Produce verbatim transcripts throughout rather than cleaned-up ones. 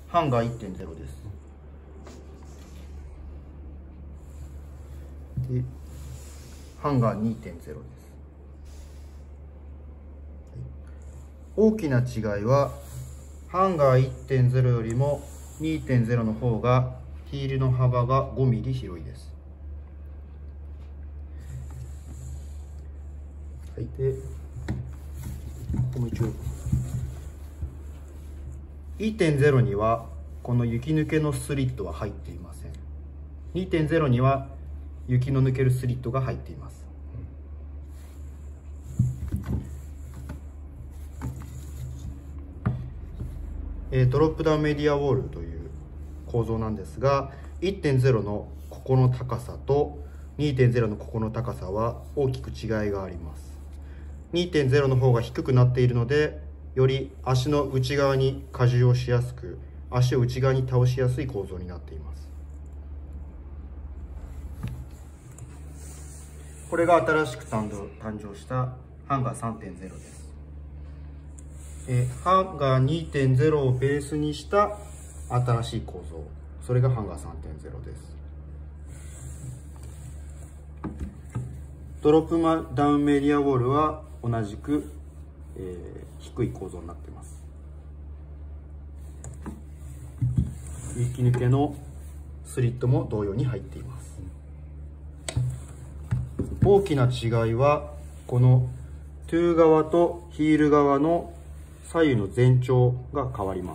ハンガー いってんゼロ です。でハンガー にてんゼロ です。大きな違いはハンガー いってんゼロ よりも にてんゼロ の方がヒールの幅が ごミリ 広いです。はい、でここも一応 いってんゼロ にはこの雪抜けのスリットは入っていません。にてんゼロ には雪の抜けるスリットが入っています。えー、ドロップダウンメディアウォールという構造なんですが、 いってんゼロ のここの高さと にてんゼロ のここの高さは大きく違いがあります。 にてんゼロ の方が低くなっているので、より足の内側に荷重をしやすく、足を内側に倒しやすい構造になっています。これが新しく誕生したハンガー さんてんゼロ です。えハンガー にてんゼロ をベースにした新しい構造、それがハンガー さんてんゼロ です。ドロップダウンメディアウォールは同じく、えー、低い構造になっています。雪抜けのスリットも同様に入っています。大きな違いはこのトゥー側とヒール側の左右の全長が変わります。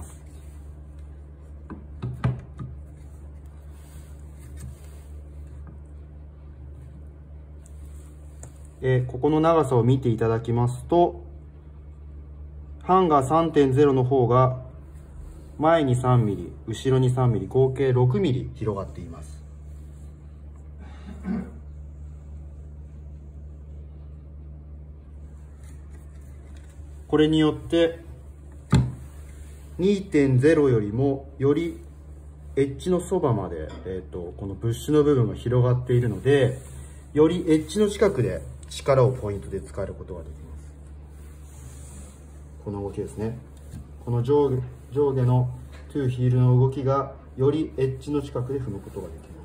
でここの長さを見ていただきますと、ハンガー さんてんゼロ の方が前に さんミリ、後ろに さんミリ、合計 ろくミリ 広がっています。これによって にてんゼロ よりもよりエッジのそばまで、えーと、このブッシュの部分が広がっているので、よりエッジの近くで力をポイントで使えることができます。この動きですね。この上下、上下のトゥーヒールの動きがよりエッジの近くで踏むことができます。